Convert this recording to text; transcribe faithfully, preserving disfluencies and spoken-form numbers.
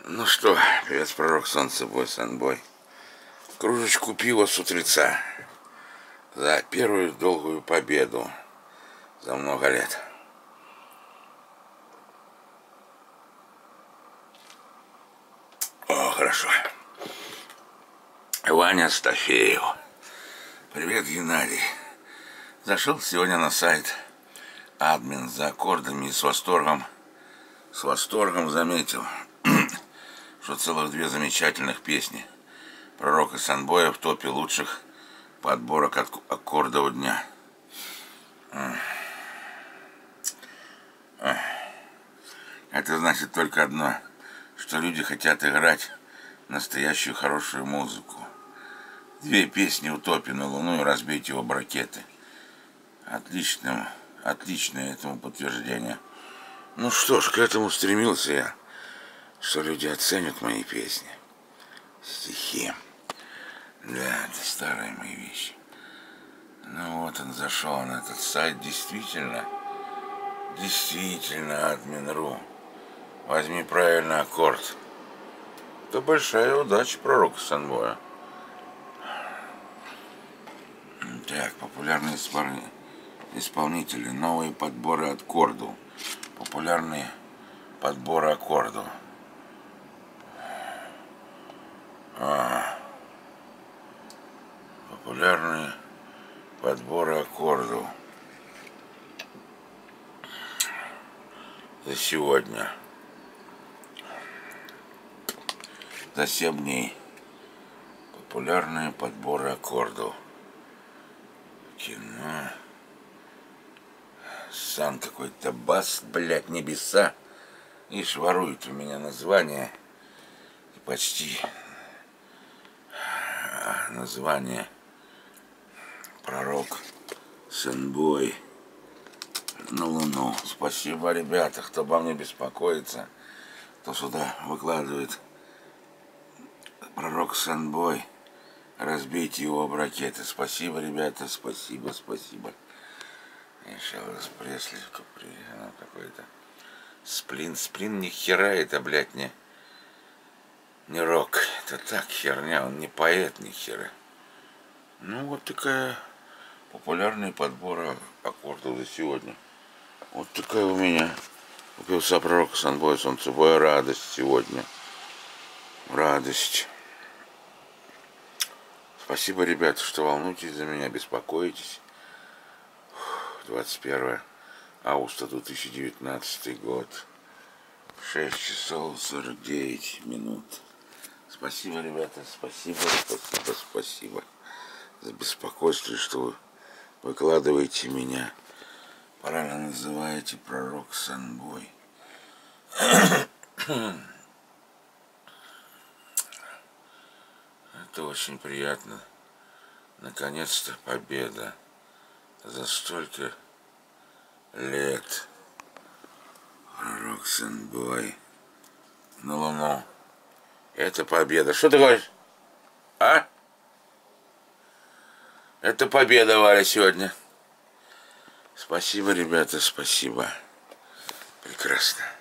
Ну что, привет, пророк солнца, бой, санбой. Кружечку пива с утреца за первую долгую победу за много лет. О, хорошо. Ваня Стафеев. Привет, Геннадий. Зашел сегодня на сайт админ за аккордами и с восторгом, с восторгом заметил, что целых две замечательных песни пророка Санбоя в топе лучших подборок аккордов дня. Это значит только одно, что люди хотят играть настоящую хорошую музыку. Две песни «Утопи на Луну» и «Разбить его бракеты». Отличное, отличное этому подтверждение. Ну что ж, к этому стремился я, что люди оценят мои песни, стихи. Да, это старые мои вещи. Ну вот он зашел на этот сайт, действительно, действительно, админ точка ру. Возьми правильный аккорд. Это большая удача пророка Санбоя. Так, популярные исполнители, новые подборы аккордов. Популярные подборы аккордов. А, популярные подборы аккордов за сегодня. За семь дней. Популярные подборы аккордов. Кино. Сан какой-то бас, блядь, небеса. И шварует у меня название. И почти название пророк Санбой на Луну. Спасибо, ребята, кто обо мне беспокоится, кто сюда выкладывает пророк Санбой. Разбейте его об ракеты. Спасибо, ребята, спасибо, спасибо. Еще раз Пресли какой-то. Сплин, сплин ни хера это, блядь, не, не рок. Это так херня, он не поэт ни хера. Ну вот такая популярный подбор аккордов за сегодня. Вот такая у меня. Купился пророк Санбой, солнцебоя, радость сегодня. Радость. Спасибо, ребята, что волнуетесь за меня, беспокоитесь. двадцать первое августа две тысячи девятнадцатый год. шесть часов сорок девять минут. Спасибо, ребята, спасибо, спасибо, спасибо за беспокойство, что вы выкладываете меня. Правильно называете пророк Санбой. Это очень приятно. Наконец-то победа. За столько лет. Пророк Санбой на Луну. Это победа. Что ты говоришь? А? Это победа, Валя, сегодня. Спасибо, ребята, спасибо. Прекрасно.